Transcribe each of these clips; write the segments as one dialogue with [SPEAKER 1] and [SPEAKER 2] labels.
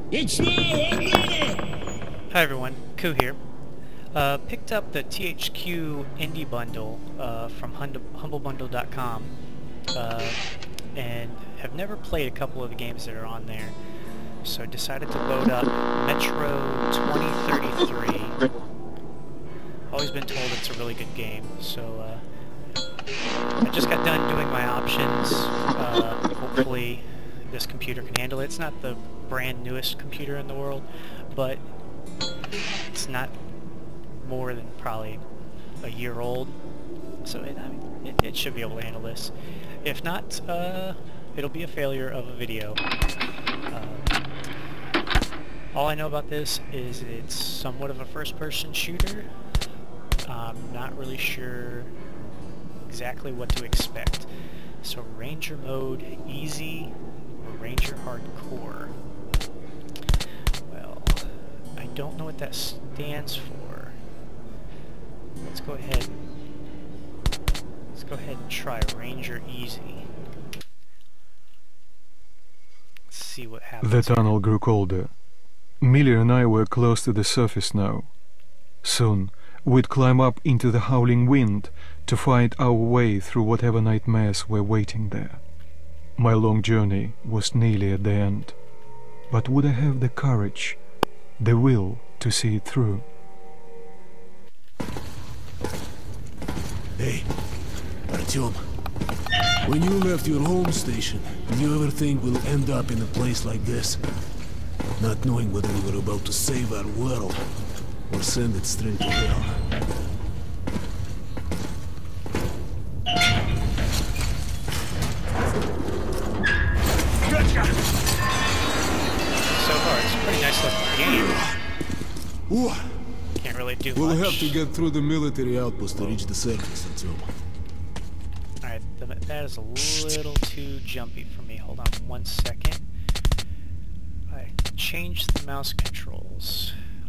[SPEAKER 1] It's now or never!
[SPEAKER 2] Hi everyone, Koo here. Picked up the THQ Indie Bundle from HumbleBundle.com and have never played a couple of the games that are on there. So decided to load up Metro 2033. Always been told it's a really good game, so I just got done doing my options. Hopefully this computer can handle it. It's not the brand newest computer in the world, but it's not more than probably a year old, so it should be able to handle this. If not, it'll be a failure of a video. All I know about this is it's somewhat of a first-person shooter. I'm not really sure exactly what to expect. So Ranger mode, easy, or Ranger hardcore. Well, I don't know what that stands for. Let's go ahead and try Ranger easy. Let's see what happens.
[SPEAKER 3] The tunnel grew colder. Millie and I were close to the surface now. Soon, we'd climb up into the howling wind to find our way through whatever nightmares were waiting there. My long journey was nearly at the end. But would I have the courage, the will to see it through?
[SPEAKER 4] Hey, Artyom. When you left your home station, did you ever think we'll end up in a place like this? Not knowing whether we were about to save our world or send it straight to hell.
[SPEAKER 2] So far, it's a pretty nice looking game. Can't really do
[SPEAKER 4] We'll
[SPEAKER 2] much.
[SPEAKER 4] have to get through the military outpost to reach the surface, Artyom.
[SPEAKER 2] Alright, that is a little too jumpy for me. Hold on 1 second. I changed the mouse controls.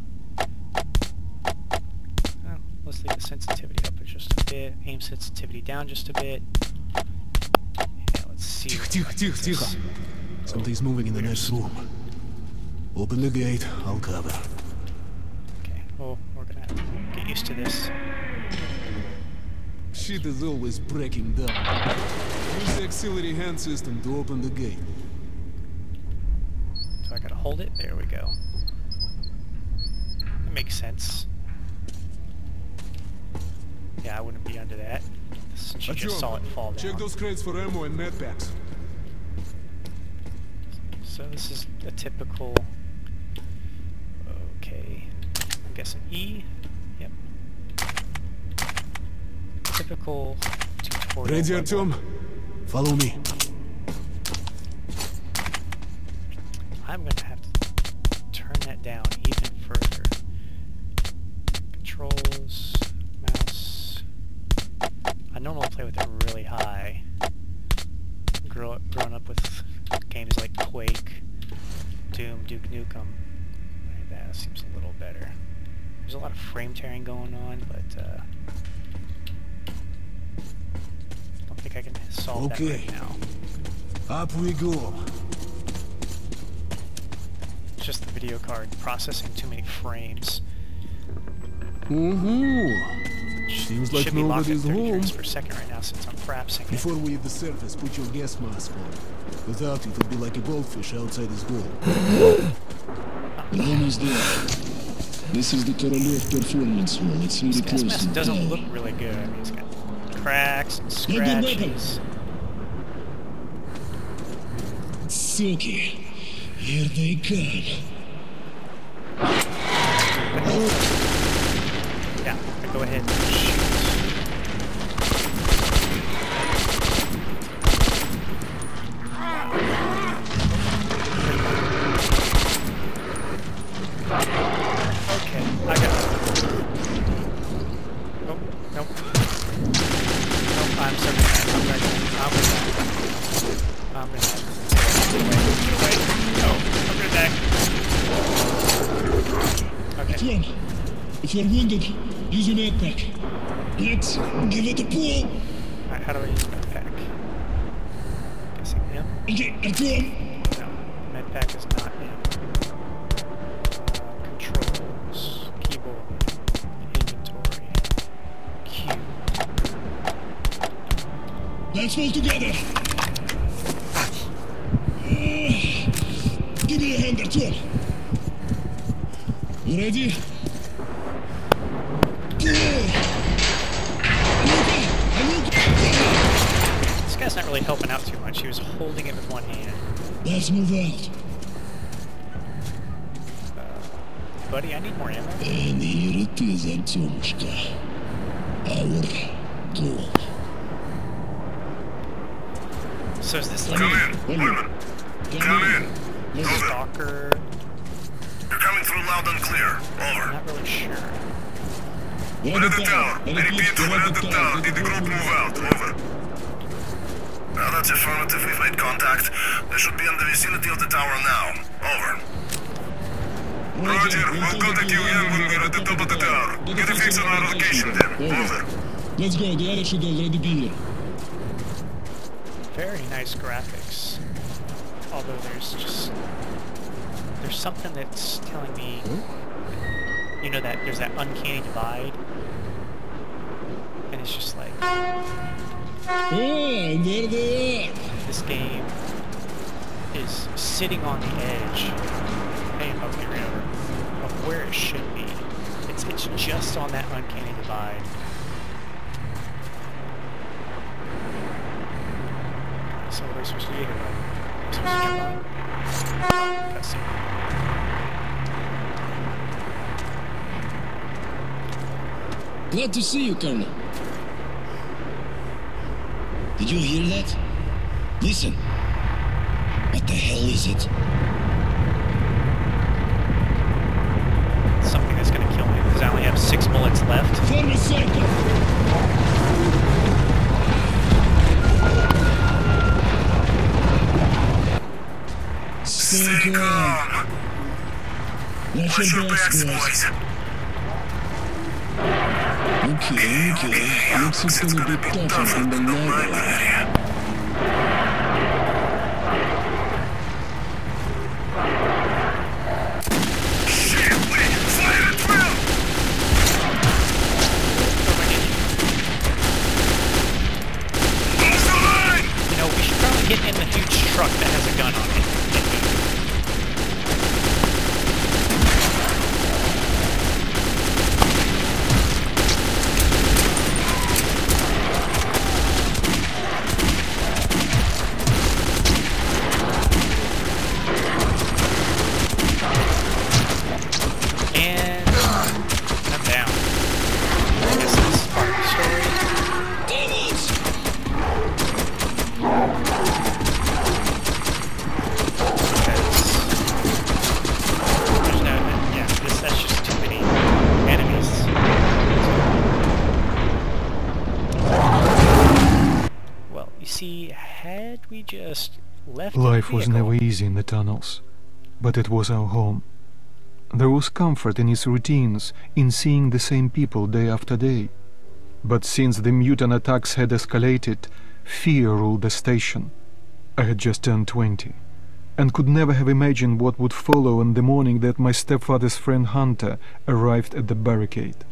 [SPEAKER 2] Oh, let's leave the sensitivity up just a bit. Aim sensitivity down just a bit. Yeah, let's see.
[SPEAKER 4] Тихо. Something's moving in the next room. Open the gate, I'll cover.
[SPEAKER 2] Okay, well, we're gonna have to get used to this.
[SPEAKER 4] Shit is always breaking down. Use the auxiliary hand system to open the gate.
[SPEAKER 2] So I gotta hold it. There we go. That makes sense. Yeah, I wouldn't be under that. Since you just saw it fall down.
[SPEAKER 4] Check those crates for ammo and med packs.
[SPEAKER 2] So this is a typical... Okay. I'm guessing E? Yep. Typical tutorial
[SPEAKER 4] Ready,
[SPEAKER 2] level.
[SPEAKER 4] Artyom? Follow me.
[SPEAKER 2] I'm gonna have to turn that down even further. Controls, mouse. I normally play with it really high. Growing up with games like Quake, Doom, Duke Nukem. Right, that seems a little better. There's a lot of frame tearing going on, but I don't think I can solve that right now.
[SPEAKER 4] Up we go.
[SPEAKER 2] It's just the video card processing too many frames.
[SPEAKER 4] Seems like
[SPEAKER 2] Should be locked at
[SPEAKER 4] nobody's
[SPEAKER 2] 30
[SPEAKER 4] home.
[SPEAKER 2] frames per second right now since I'm frapsing it.
[SPEAKER 4] Before we hit the surface, put your gas mask on. Without it, it'd be like a goldfish outside his goal.
[SPEAKER 1] Almost there. This is the Korolev performance hall. It's really
[SPEAKER 2] This gas
[SPEAKER 1] close
[SPEAKER 2] mask
[SPEAKER 1] to the
[SPEAKER 2] doesn't
[SPEAKER 1] tower.
[SPEAKER 2] look really good. I mean, it's got cracks and
[SPEAKER 1] Get the weapon.
[SPEAKER 2] scratches.
[SPEAKER 1] Suki. Here they come.
[SPEAKER 2] Yeah, go ahead and shoot. Okay, I got it. Oh, nope. Nope, I'm so bad. I'm right. I'm gonna wait. No, I'm gonna die. Okay.
[SPEAKER 1] Artyom, if you're wounded, use your med pack. Let's give it a pull.
[SPEAKER 2] Alright, how do I use medpack? Guessing him?
[SPEAKER 1] Okay, Artyom.
[SPEAKER 2] No, medpack is not him.
[SPEAKER 1] Let's move together. Give me a hand, Artyom. You ready?
[SPEAKER 2] This guy's not really helping out too much. He was holding it with one hand.
[SPEAKER 1] Let's move out.
[SPEAKER 2] Buddy, I need more ammo.
[SPEAKER 1] And here it is, Artyomушка. Our goal.
[SPEAKER 2] So is this like
[SPEAKER 5] Come in, women. Come in.
[SPEAKER 2] a stalker?
[SPEAKER 5] You're coming through loud and clear.
[SPEAKER 2] I'm
[SPEAKER 5] Over.
[SPEAKER 2] not really sure.
[SPEAKER 5] We're at the tower. I repeat, we're at the tower. Did the group move out? Over. Now that's affirmative. We've made contact. They should be in the vicinity of the tower now. Over. Roger. We'll contact you again when we're at the top of the tower. Get a fix on our location then. Over.
[SPEAKER 1] Let's go, the others should already be here.
[SPEAKER 2] Very nice graphics. Although there's something that's telling me, you know, that there's that uncanny divide, and it's just like,
[SPEAKER 1] Oh, and there they are.
[SPEAKER 2] this game is sitting on the edge. Hey, okay, over, of where it should be. It's just on that uncanny divide. So what are we supposed to do here, bud? Are we supposed to jump on? Cutscene.
[SPEAKER 1] Glad to see you, Colonel. Did you hear that? Listen. What the hell is it?
[SPEAKER 2] Something that's gonna kill me because I only have 6 bullets left.
[SPEAKER 1] Form a circle.
[SPEAKER 5] Stay calm.
[SPEAKER 1] Watch
[SPEAKER 5] Watch
[SPEAKER 1] your
[SPEAKER 5] your
[SPEAKER 1] backs,
[SPEAKER 5] backs,
[SPEAKER 1] boys.
[SPEAKER 5] boys.
[SPEAKER 1] Okay. Looks it's gonna be tougher than the library.
[SPEAKER 5] Shit, wait. Fire at will. Move the line.
[SPEAKER 2] You know, we should probably get in the huge truck that has a gun on it. And I'm down. I guess this is part of the story.
[SPEAKER 1] Damn it!
[SPEAKER 2] There's no, yeah, that's just too many enemies. Well, you see, had we just left
[SPEAKER 3] Life
[SPEAKER 2] the
[SPEAKER 3] was
[SPEAKER 2] vehicle,
[SPEAKER 3] never easy in the tunnels, but it was our home. There was comfort in its routines, in seeing the same people day after day. But since the mutant attacks had escalated, fear ruled the station. I had just turned 20, and could never have imagined what would follow on the morning that my stepfather's friend Hunter arrived at the barricade.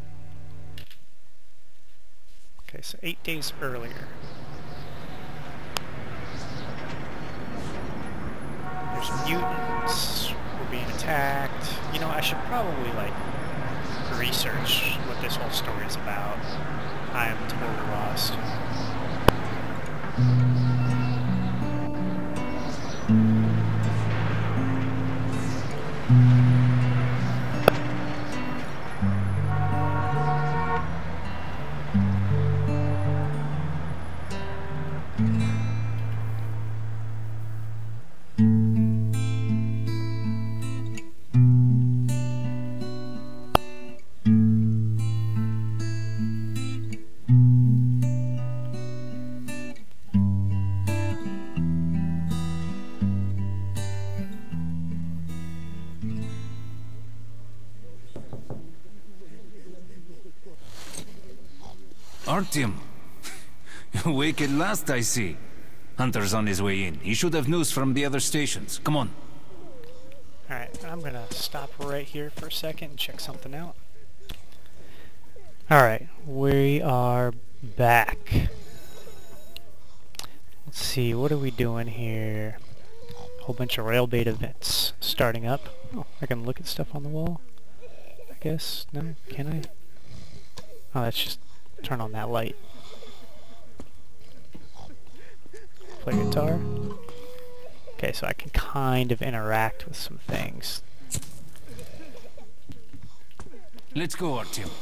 [SPEAKER 2] Okay, so 8 days earlier. There's mutants. We're being attacked. You know, I should probably, like, research what this whole story is about. I am totally lost.
[SPEAKER 6] Artyom, awake at last, I see. Hunter's on his way in. He should have news from the other stations. Come on.
[SPEAKER 2] Alright, I'm gonna stop right here for a second and check something out. Alright, we are back. Let's see, what are we doing here? Whole bunch of rail bait events starting up. Oh, I can look at stuff on the wall. I guess. No, can I? Oh, that's just turn on that light. Play guitar. Okay, so I can kind of interact with some things.
[SPEAKER 6] Let's go, Artyom.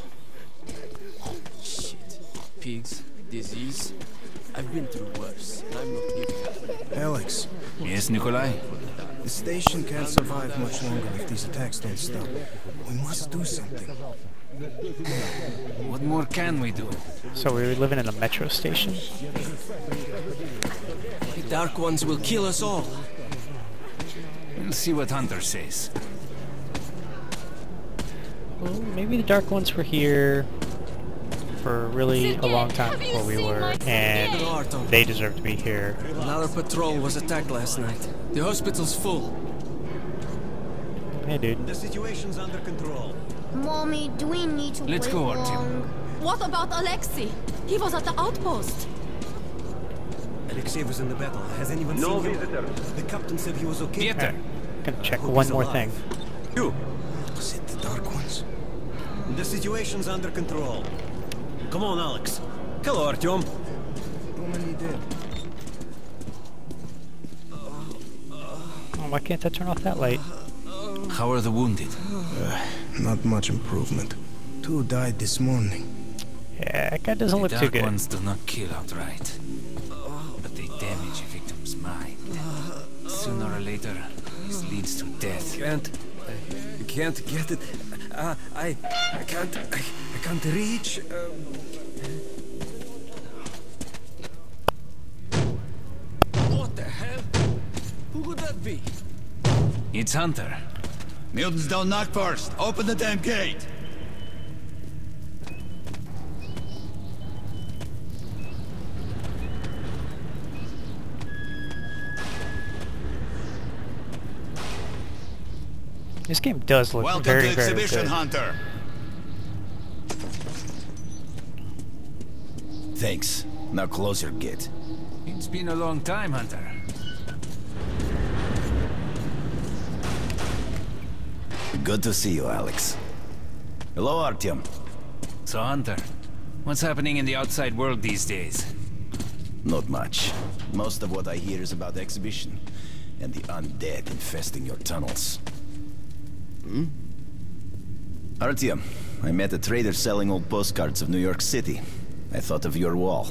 [SPEAKER 7] Shit. Pigs, disease. I've been through worse, and I'm not giving up.
[SPEAKER 8] Alex,
[SPEAKER 6] Yes, Nikolai?
[SPEAKER 8] the station can't survive much longer if these attacks don't stop. We must do something.
[SPEAKER 6] What more can we do?
[SPEAKER 2] So we were living in a metro station?
[SPEAKER 7] The Dark Ones will kill us all.
[SPEAKER 6] We'll see what Hunter says.
[SPEAKER 2] Well, maybe the Dark Ones were here for really a long time before we were, and they deserve to be here.
[SPEAKER 7] Another patrol was attacked last night. The hospital's full.
[SPEAKER 2] Hey, dude.
[SPEAKER 9] The situation's under control.
[SPEAKER 10] Mommy, do we need to
[SPEAKER 6] Let's
[SPEAKER 10] wait
[SPEAKER 6] go,
[SPEAKER 10] long?
[SPEAKER 6] Artyom.
[SPEAKER 10] What about Alexei? He was at the outpost.
[SPEAKER 9] Alexei was in the battle. Has anyone seen him? The captain said he was okay.
[SPEAKER 6] Pieter!
[SPEAKER 2] Gonna check
[SPEAKER 9] Hope
[SPEAKER 2] one
[SPEAKER 9] he's
[SPEAKER 2] more
[SPEAKER 9] alive.
[SPEAKER 2] thing.
[SPEAKER 9] You!
[SPEAKER 8] Is it the Dark Ones?
[SPEAKER 9] The situation's under control. Come on, Alex. Hello, Artyom.
[SPEAKER 8] How many dead?
[SPEAKER 2] Oh, why can't I turn off that light?
[SPEAKER 6] How are the wounded?
[SPEAKER 8] Not much improvement. 2 died this morning.
[SPEAKER 2] Yeah, that guy doesn't look
[SPEAKER 6] The
[SPEAKER 2] too
[SPEAKER 6] Dark
[SPEAKER 2] good.
[SPEAKER 6] Ones do not kill outright, but they damage a victim's mind. Sooner or later, this leads to death.
[SPEAKER 9] I can't get it. I can't reach.
[SPEAKER 7] What the hell? Who could that be?
[SPEAKER 6] It's Hunter.
[SPEAKER 11] Mutants don't knock first. Open the damn gate.
[SPEAKER 2] This game does look
[SPEAKER 11] Welcome
[SPEAKER 2] very,
[SPEAKER 11] to
[SPEAKER 2] very
[SPEAKER 11] Exhibition,
[SPEAKER 2] good.
[SPEAKER 11] Hunter. Thanks. Now close your gate.
[SPEAKER 6] It's been a long time, Hunter.
[SPEAKER 11] Good to see you, Alex. Hello, Artyom.
[SPEAKER 6] So, Hunter, what's happening in the outside world these days?
[SPEAKER 11] Not much. Most of what I hear is about the exhibition and the undead infesting your tunnels. Artyom, I met a trader selling old postcards of New York City. I thought of your wall.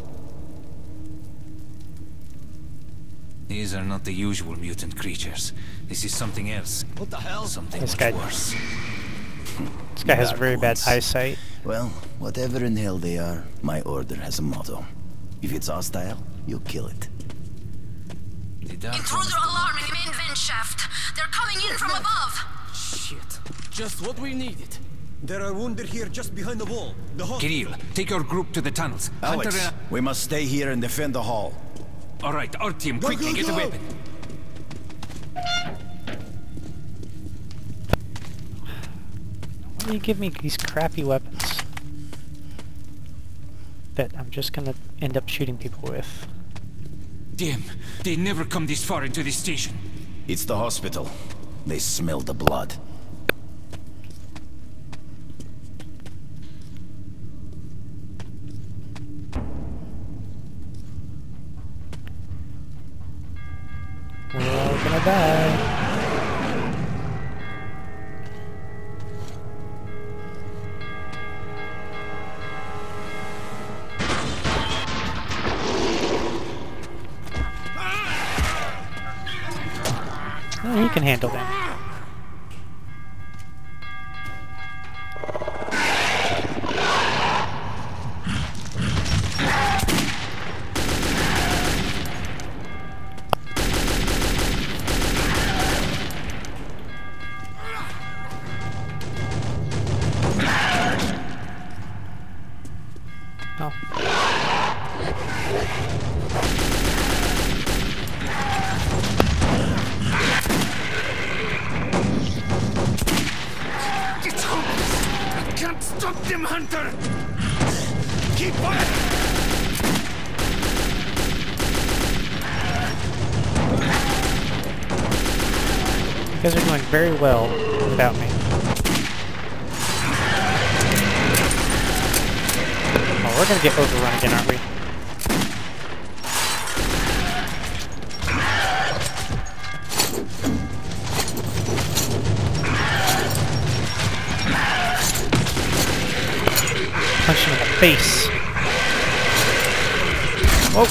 [SPEAKER 6] These are not the usual mutant creatures. This is something else.
[SPEAKER 11] What the hell?
[SPEAKER 6] Something
[SPEAKER 2] This
[SPEAKER 6] much
[SPEAKER 2] guy-
[SPEAKER 6] worse.
[SPEAKER 2] This guy has
[SPEAKER 11] Dark
[SPEAKER 2] very bad
[SPEAKER 11] ones.
[SPEAKER 2] eyesight.
[SPEAKER 11] Well, whatever in hell they are, my order has a motto. If it's hostile, you kill it.
[SPEAKER 6] The Dark Ones
[SPEAKER 10] Intruder alarm in main vent shaft. They're coming in from above.
[SPEAKER 7] Shit. Just what we needed.
[SPEAKER 9] There are wounded here just behind the wall. The hospital.
[SPEAKER 6] Kirill, take your group to the tunnels.
[SPEAKER 11] Alex,
[SPEAKER 6] Hunter,
[SPEAKER 11] we must stay here and defend the hall.
[SPEAKER 6] all right, Artyom, quickly get a weapon.
[SPEAKER 2] Why do you give me these crappy weapons that I'm just gonna end up shooting people with?
[SPEAKER 6] Damn, they never come this far into this station.
[SPEAKER 11] It's the hospital. They smell the blood.
[SPEAKER 2] We're all gonna die. Oh, he can handle them. Oh.
[SPEAKER 6] Get out! I can't stop them, Hunter! Keep fire!
[SPEAKER 2] guys are doing very well without me. Oh, we're gonna get overrun again, aren't we? Punch him in the face. Whoa.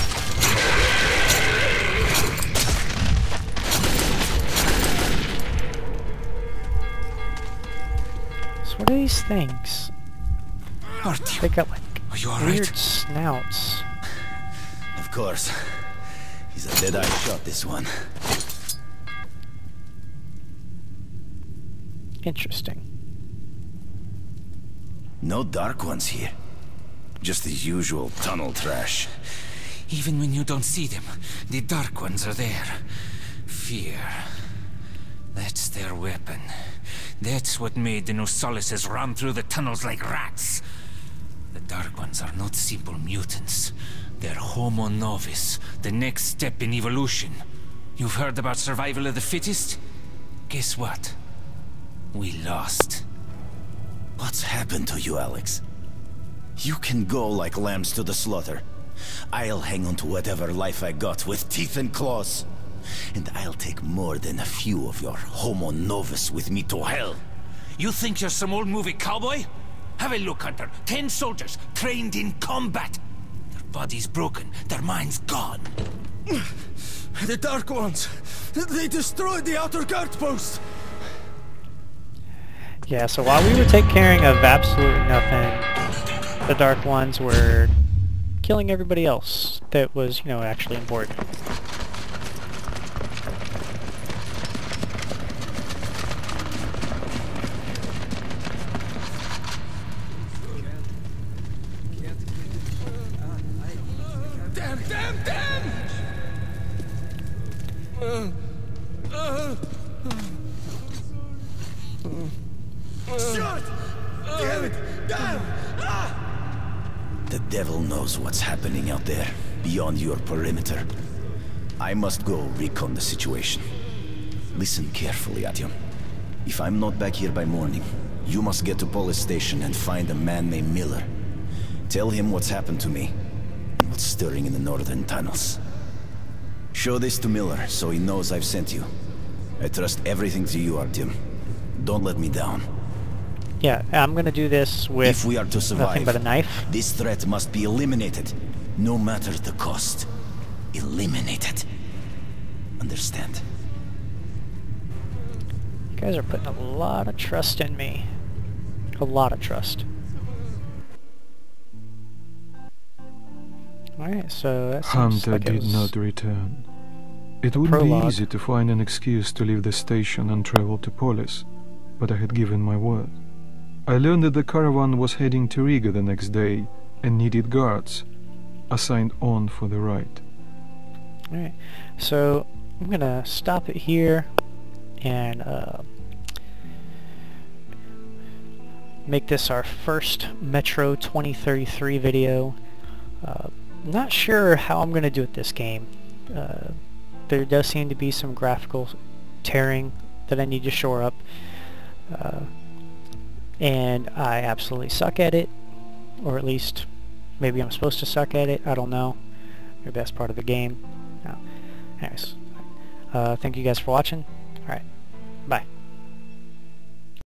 [SPEAKER 2] So what are these things?
[SPEAKER 6] Artyom,
[SPEAKER 2] They got like
[SPEAKER 6] are you all
[SPEAKER 2] weird
[SPEAKER 6] right?
[SPEAKER 2] snouts.
[SPEAKER 11] Of course. He's a dead-eye shot, this one.
[SPEAKER 2] Interesting.
[SPEAKER 11] No Dark Ones here. Just the usual tunnel trash.
[SPEAKER 6] Even when you don't see them, the Dark Ones are there. Fear. That's their weapon. That's what made the Nosalises run through the tunnels like rats. The Dark Ones are not simple mutants. They're Homo Novus, the next step in evolution. You've heard about survival of the fittest? Guess what? We lost.
[SPEAKER 11] What's happened to you, Alex? You can go like lambs to the slaughter. I'll hang on to whatever life I got with teeth and claws. And I'll take more than a few of your Homo Novus with me to hell.
[SPEAKER 6] You think you're some old movie cowboy? Have a look, Hunter. 10 soldiers, trained in combat. Their bodies broken, their minds gone.
[SPEAKER 8] The Dark Ones! They destroyed the outer guard post!
[SPEAKER 2] Yeah, so while we were taking care of absolutely nothing, the Dark Ones were killing everybody else that was, you know, actually important.
[SPEAKER 8] Damn, damn, damn! Shot! Damn it! Damn!
[SPEAKER 11] The devil knows what's happening out there, beyond your perimeter. I must go recon the situation. Listen carefully, Artyom. If I'm not back here by morning, you must get to police station and find a man named Miller. Tell him what's happened to me, and what's stirring in the northern tunnels. Show this to Miller, so he knows I've sent you. I trust everything to you, Artyom. Don't let me down.
[SPEAKER 2] Yeah, I'm gonna do this with
[SPEAKER 11] If we are to survive,
[SPEAKER 2] nothing but a knife.
[SPEAKER 11] this threat must be eliminated, no matter the cost. Eliminated. Understand?
[SPEAKER 2] You guys are putting a lot of trust in me. A lot of trust. Alright, so that seems
[SPEAKER 3] Hunter
[SPEAKER 2] like it
[SPEAKER 3] did
[SPEAKER 2] was
[SPEAKER 3] not return. It would be
[SPEAKER 2] prologue.
[SPEAKER 3] easy to find an excuse to leave the station and travel to Polis, but I had given my word. I learned that the caravan was heading to Riga the next day and needed guards assigned on for the ride.
[SPEAKER 2] Alright, so I'm gonna stop it here and make this our first Metro 2033 video. Not sure how I'm gonna do it this game. There does seem to be some graphical tearing that I need to shore up. And I absolutely suck at it, or at least maybe I'm supposed to suck at it, I don't know. Maybe that's part of the game. No. Anyways, thank you guys for watching. Alright.